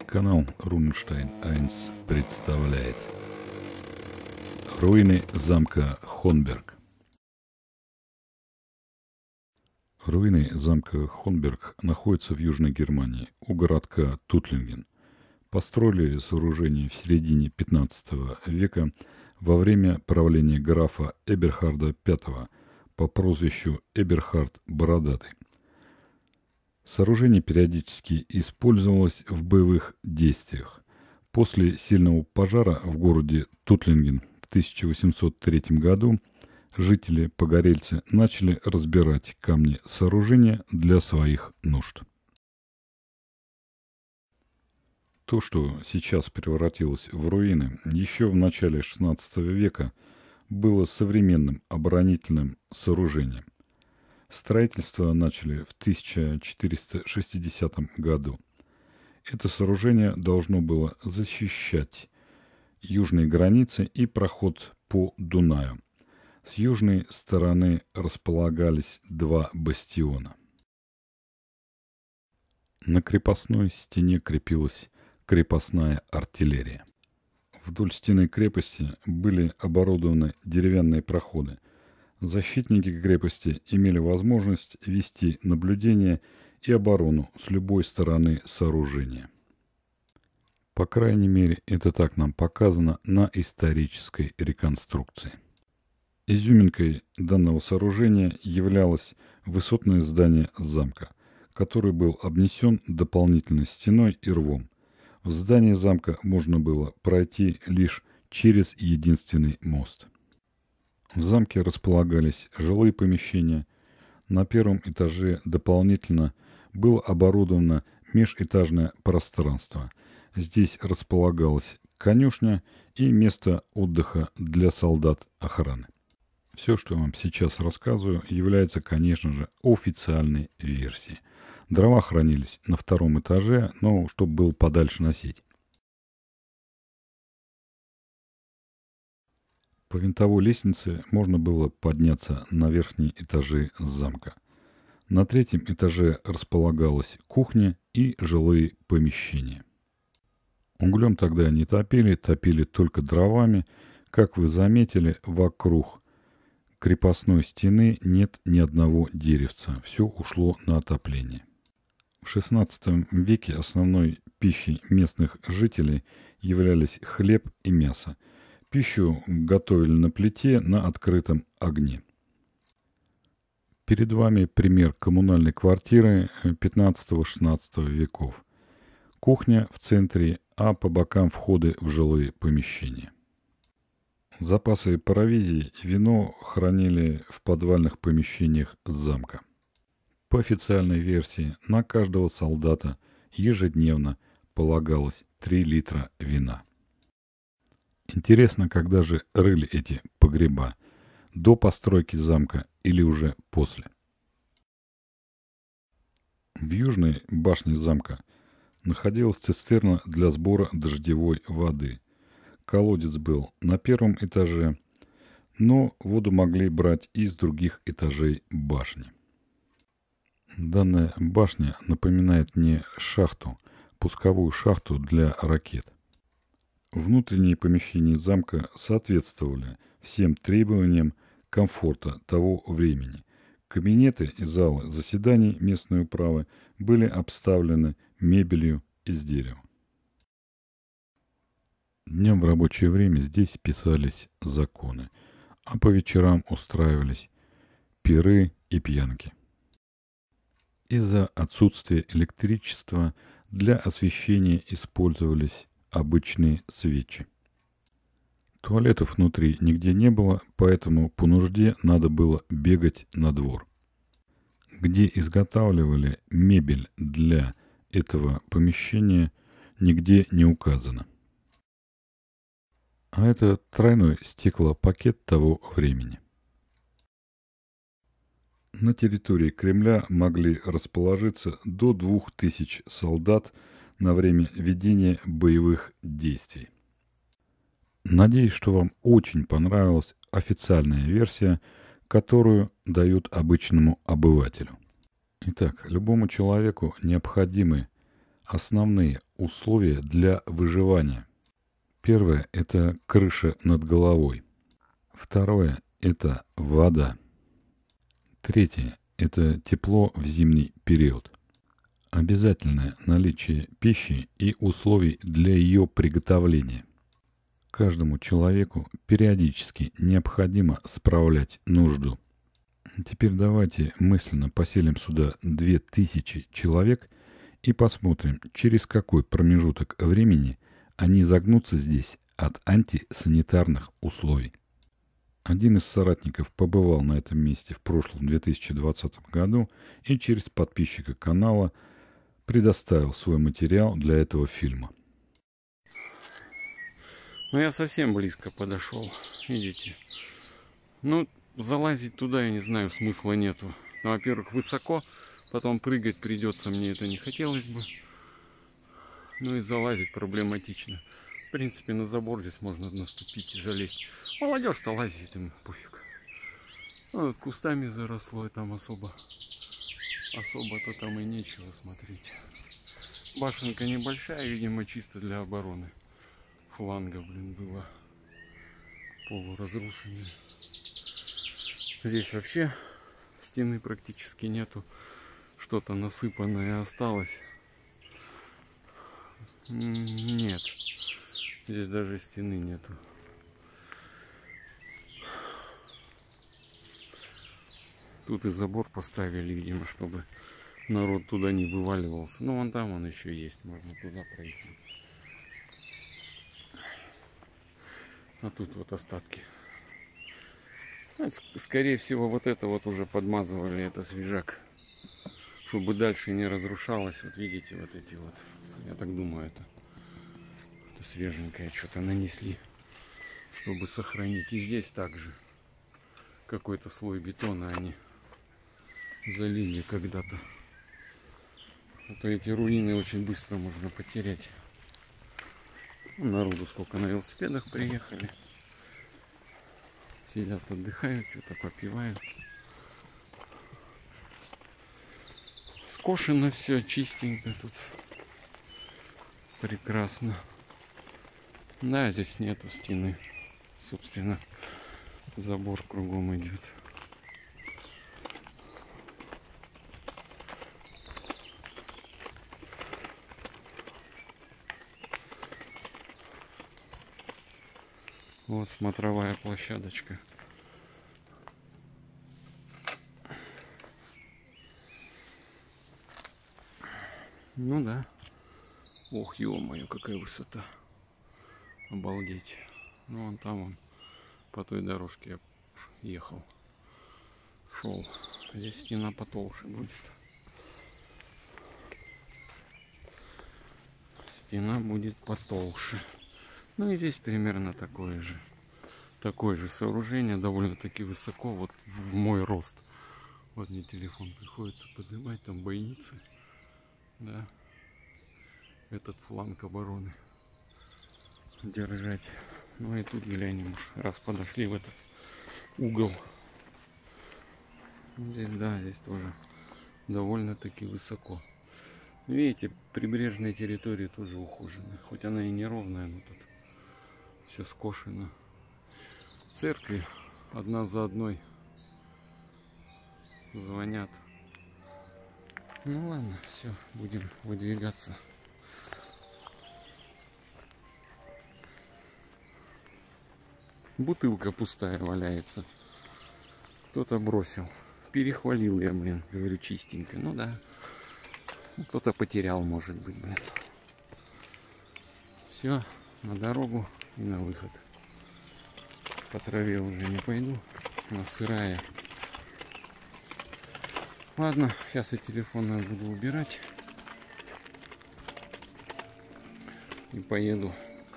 Канал Рунштайн Айнс представляет руины замка Хонберг. Руины замка Хонберг находятся в Южной Германии, у городка Тутлинген. Построили сооружение в середине 15 века во время правления графа Эберхарда V по прозвищу Эберхард Бородатый. Сооружение периодически использовалось в боевых действиях. После сильного пожара в городе Тутлинген в 1803 году жители-погорельцы начали разбирать камни сооружения для своих нужд. То, что сейчас превратилось в руины, еще в начале XVI века было современным оборонительным сооружением. Строительство начали в 1460 году. Это сооружение должно было защищать южные границы и проход по Дунаю. С южной стороны располагались два бастиона. На крепостной стене крепилась крепостная артиллерия. Вдоль стены крепости были оборудованы деревянные проходы. Защитники крепости имели возможность вести наблюдение и оборону с любой стороны сооружения. По крайней мере, это так нам показано на исторической реконструкции. Изюминкой данного сооружения являлось высотное здание замка, который был обнесен дополнительной стеной и рвом. В здание замка можно было пройти лишь через единственный мост. В замке располагались жилые помещения. На первом этаже дополнительно было оборудовано межэтажное пространство. Здесь располагалась конюшня и место отдыха для солдат охраны. Все, что я вам сейчас рассказываю, является, конечно же, официальной версией. Дрова хранились на втором этаже, но чтобы было подальше носить. По винтовой лестнице можно было подняться на верхние этажи замка. На третьем этаже располагалась кухня и жилые помещения. Углем тогда не топили, топили только дровами. Как вы заметили, вокруг крепостной стены нет ни одного деревца. Все ушло на отопление. В XVI веке основной пищей местных жителей являлись хлеб и мясо. Пищу готовили на плите на открытом огне. Перед вами пример коммунальной квартиры XV-XVI веков. Кухня в центре, а по бокам входы в жилые помещения. Запасы провизии и вино хранили в подвальных помещениях замка. По официальной версии, на каждого солдата ежедневно полагалось 3 литра вина. Интересно, когда же рыли эти погреба? До постройки замка или уже после? В южной башне замка находилась цистерна для сбора дождевой воды. Колодец был на первом этаже, но воду могли брать и с других этажей башни. Данная башня напоминает мне шахту, пусковую шахту для ракет. Внутренние помещения замка соответствовали всем требованиям комфорта того времени. Кабинеты и залы заседаний местной управы были обставлены мебелью из дерева. Днем в рабочее время здесь писались законы, а по вечерам устраивались пиры и пьянки. Из-за отсутствия электричества для освещения использовались обычные свечи. Туалетов внутри нигде не было, поэтому по нужде надо было бегать на двор. Где изготавливали мебель для этого помещения, нигде не указано. А это тройной стеклопакет того времени. На территории Кремля могли расположиться до 2000 солдат на время ведения боевых действий. Надеюсь, что вам очень понравилась официальная версия, которую дают обычному обывателю. Итак, любому человеку необходимы Основные условия для выживания. Первое – это крыша над головой. Второе – это вода. Третье – это тепло в зимний период. Обязательное наличие пищи и условий для ее приготовления. Каждому человеку периодически необходимо справлять нужду. Теперь давайте мысленно поселим сюда 2000 человек и посмотрим, через какой промежуток времени они загнутся здесь от антисанитарных условий. Один из соратников побывал на этом месте в прошлом 2020 году и через подписчика канала предоставил свой материал для этого фильма. Ну, я совсем близко подошел, видите. Ну, залазить туда, я не знаю, смысла нету. Ну, во-первых, высоко, потом прыгать придется, мне это не хотелось бы. Ну и залазить проблематично. В принципе, на забор здесь можно наступить и залезть. Молодежь-то лазит, им пофиг. Ну, вот кустами заросло, и там особо-то там и нечего смотреть. Башенка небольшая, видимо, чисто для обороны. Фланга, блин, была полуразрушенная. Здесь вообще стены практически нету. Что-то насыпанное осталось. Нет. Здесь даже стены нету. Тут и забор поставили, видимо, чтобы народ туда не вываливался. Ну, вон там он еще есть. Можно туда пройти. А тут вот остатки. Скорее всего, вот это вот уже подмазывали, это свежак. Чтобы дальше не разрушалось. Вот видите, вот эти вот. Я так думаю, это свеженькое что-то нанесли. Чтобы сохранить. И здесь также какой-то слой бетона они залили когда-то. А то эти руины очень быстро можно потерять. Народу сколько на велосипедах приехали. Сидят, отдыхают, что-то попивают. Скошено все, чистенько тут. Прекрасно. Да, здесь нету стены. Собственно, забор кругом идет. Вот смотровая площадочка. Ну да. Ох, ё-моё, какая высота. Обалдеть. Ну вон там он по той дорожке я ехал. Шел. Здесь стена потолще будет. Стена будет потолще. Ну и здесь примерно такое же сооружение, довольно-таки высоко, вот в мой рост. Вот мне телефон приходится поднимать, там бойницы, да, этот фланг обороны держать. Ну и тут глянем, раз подошли в этот угол. Здесь, да, здесь тоже довольно-таки высоко. Видите, прибрежная территория тоже ухоженная, хоть она и неровная, но тут все скошено. Церкви одна за одной звонят. Ну ладно, все, будем выдвигаться. Бутылка пустая валяется. Кто-то бросил. Перехвалил я, блин, говорю, чистенько. Ну да. Кто-то потерял, может быть, блин. Все, на дорогу и на выход. По траве уже не пойду. Она сырая. Ладно, сейчас я телефон буду убирать. И поеду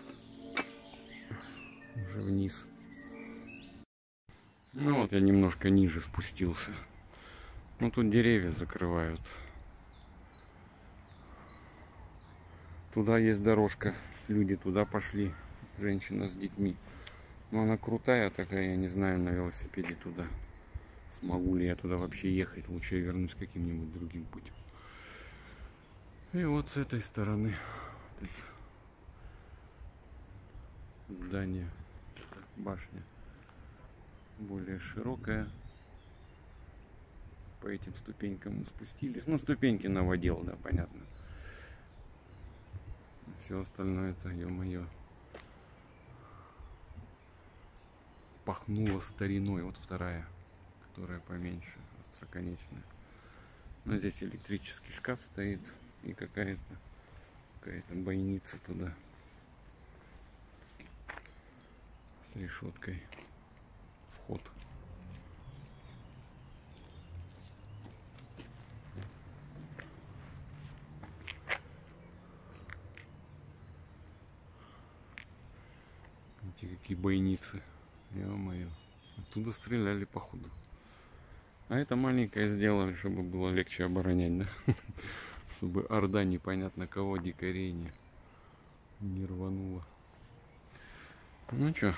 уже вниз. Ну вот я немножко ниже спустился. Ну тут деревья закрывают. Туда есть дорожка. Люди туда пошли. Женщина с детьми. Но она крутая такая, я не знаю, на велосипеде туда. Смогу ли я туда вообще ехать? Лучше я вернусь каким-нибудь другим путем. И вот с этой стороны вот это здание, это башня более широкая. По этим ступенькам мы спустились. Ну, ступеньки новодел, да, понятно. Все остальное это, ё-моё, пахнуло стариной. Вот вторая, которая поменьше, остроконечная. Но здесь электрический шкаф стоит и какая-то бойница туда с решеткой. Вход. Видите, какие бойницы. Ё-моё. Оттуда стреляли, походу. А это маленькое сделали, чтобы было легче оборонять, да? Чтобы орда непонятно кого, дикарей не рванула. Ну чё,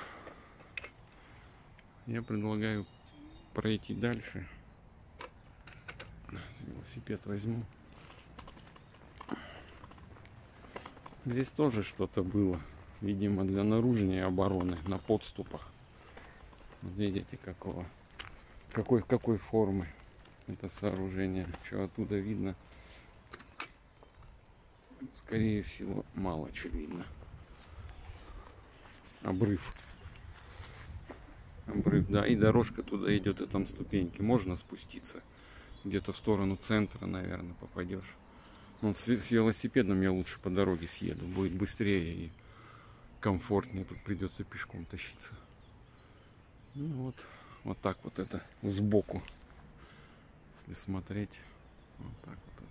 я предлагаю пройти дальше. Велосипед возьму. Здесь тоже что-то было. Видимо, для наружной обороны на подступах. Вот видите, какой формы это сооружение. Что оттуда видно? Скорее всего, мало чего видно. Обрыв. Обрыв, да. И дорожка туда идет, и там ступеньки. Можно спуститься. Где-то в сторону центра, наверное, попадешь. Вот с велосипедом я лучше по дороге съеду. Будет быстрее и комфортнее. Тут придется пешком тащиться. Ну вот так вот это сбоку. Если смотреть. Вот так вот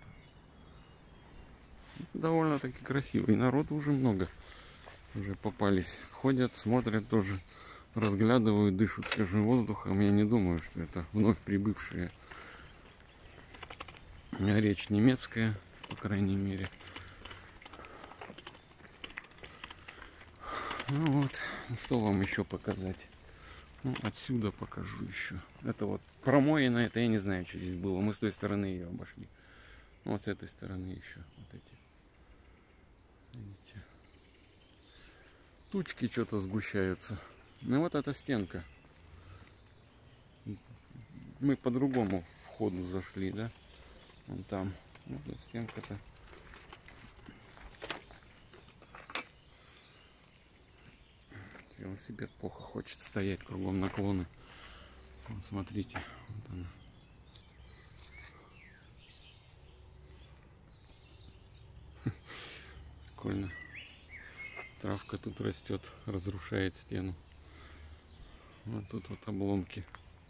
это. Довольно-таки красиво. И народу уже много. Уже попались. Ходят, смотрят тоже. Разглядывают, дышат свежим воздухом. Я не думаю, что это вновь прибывшие. Речь немецкая, по крайней мере. Ну вот, что вам еще показать? Ну, отсюда покажу еще. Это вот промоина, это я не знаю, что здесь было. Мы с той стороны ее обошли. Ну, вот с этой стороны еще вот эти. Видите? Тучки что-то сгущаются. Ну вот эта стенка. Мы по другому входу зашли, да? Вон там. Вот эта стенка-то. Велосипед плохо хочет стоять, кругом наклоны. Вот смотрите, вот она. Прикольно. Травка тут растет, разрушает стену. Вот тут вот обломки,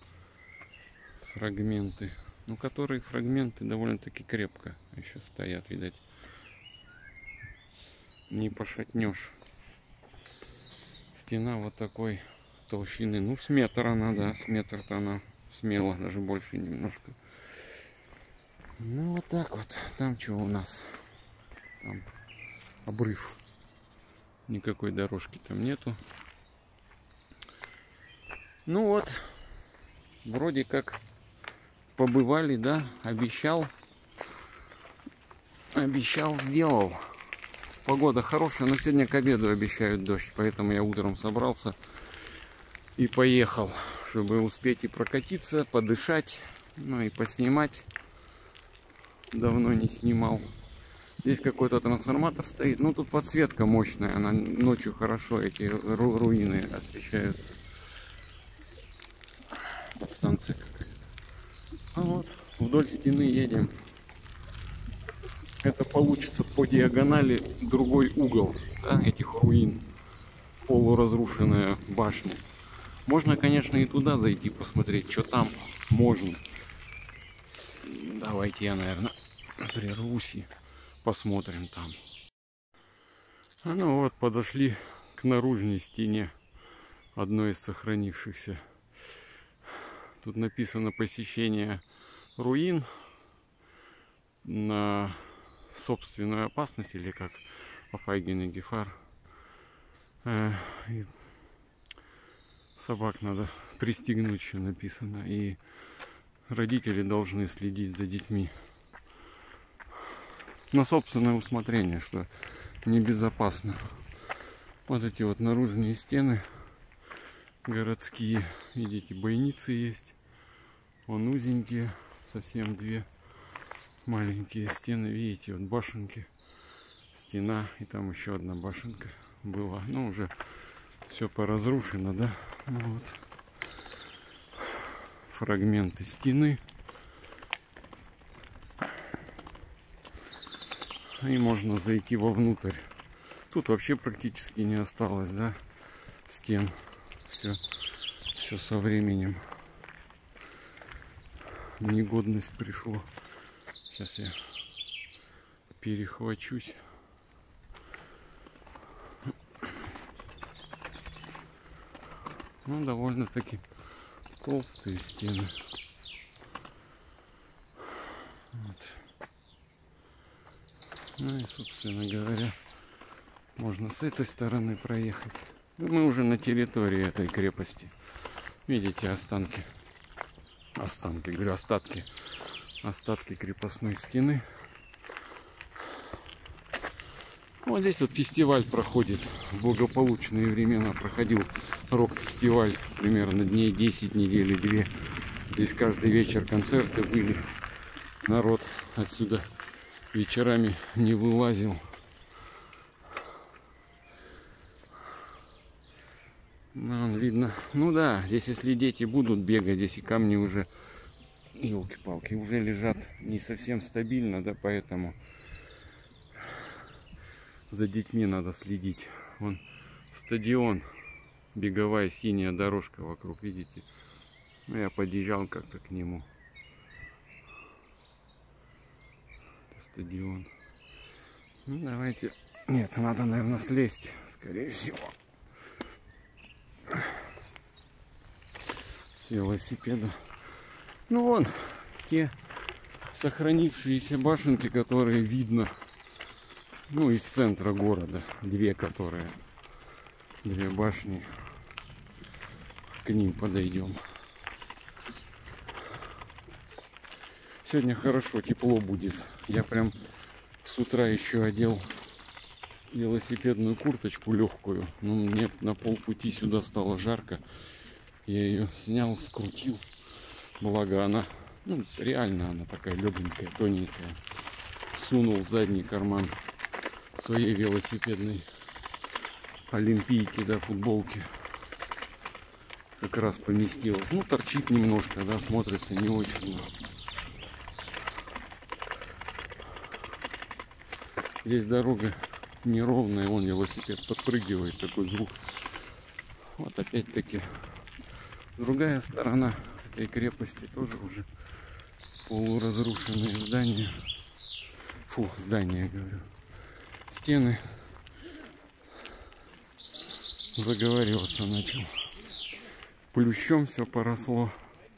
фрагменты. Ну, которые фрагменты довольно-таки крепко еще стоят, видать. Не пошатнешь. Стена вот такой толщины. Ну, с метр она, да, с метр-то она смело, даже больше немножко. Ну, вот так вот. Там что у нас? Там обрыв. Никакой дорожки там нету. Ну вот. Вроде как побывали, да? Обещал, сделал. Погода хорошая, но сегодня к обеду обещают дождь, поэтому я утром собрался и поехал, чтобы успеть и прокатиться, подышать, ну и поснимать. Давно не снимал. Здесь какой-то трансформатор стоит. Ну, тут подсветка мощная, она ночью хорошо, эти руины освещаются. Подстанция какая-то. А вот вдоль стены едем. Это получится по диагонали другой угол, да, этих руин. Полуразрушенная башня. Можно, конечно, и туда зайти посмотреть, что там можно. Давайте я, наверное, прервусь и посмотрим там. А ну вот, подошли к наружной стене одной из сохранившихся. Тут написано посещение руин на собственную опасность, или как Афайген и Гефар. И собак надо пристегнуть, что написано. И родители должны следить за детьми. на собственное усмотрение, что небезопасно. Вот эти вот наружные стены городские. Видите, бойницы есть. Вон узенькие, совсем две маленькие стены. Видите, вот башенки, стена, и там еще одна башенка была. Ну, уже все поразрушено, да? Ну, вот. Фрагменты стены. И можно зайти вовнутрь. Тут вообще практически не осталось, да, стен. Все со временем. Негодность пришло. Сейчас я перехвачусь. Ну, довольно-таки толстые стены. Вот. Ну и, собственно говоря, можно с этой стороны проехать. Мы уже на территории этой крепости. Видите останки. Остатки крепостной стены. Вот здесь вот фестиваль проходит. В благополучные времена проходил рок-фестиваль. Примерно дней 10, недели 2. Здесь каждый вечер концерты были. Народ отсюда вечерами не вылазил. Ну, видно. Ну да, здесь если дети будут бегать, здесь и камни уже, елки-палки, уже лежат не совсем стабильно, да, поэтому за детьми надо следить. Вон стадион, беговая синяя дорожка вокруг, видите? Ну, я подъезжал как-то к нему. Это стадион. Ну, давайте. Нет, надо, наверное, слезть, скорее всего. С велосипеда. Ну вон те сохранившиеся башенки, которые видно, ну, из центра города. Две башни. К ним подойдем. Сегодня хорошо, тепло будет. Я прям с утра еще одел велосипедную курточку легкую. Но мне на полпути сюда стало жарко. Я ее снял, скрутил. Благо она, ну, реально она такая легенькая, тоненькая. Сунул в задний карман своей велосипедной олимпийки, да, футболки. Как раз поместилась. Ну, торчит немножко, да, смотрится не очень. Здесь дорога неровная, вон велосипед подпрыгивает, такой звук. Вот опять-таки другая сторона этой крепости, тоже уже полуразрушенные здания. Фу, здания, говорю. Стены. Заговариваться начал. Плющом все поросло.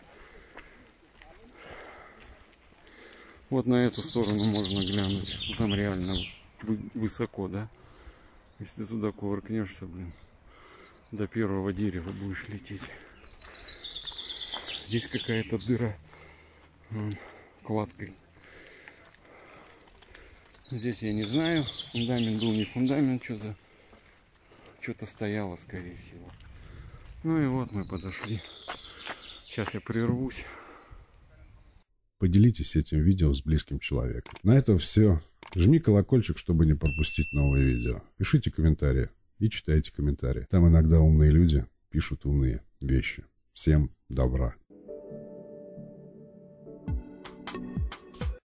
Вот на эту сторону можно глянуть. Там реально высоко, да? Если туда кувыркнешься, блин, до первого дерева будешь лететь. Здесь какая-то дыра кладкой. Здесь я не знаю, фундамент был, не фундамент, что-то стояло, скорее всего. Ну и вот мы подошли. Сейчас я прервусь. Поделитесь этим видео с близким человеком. На этом все. Жми колокольчик, чтобы не пропустить новые видео. Пишите комментарии и читайте комментарии. Там иногда умные люди пишут умные вещи. Всем добра.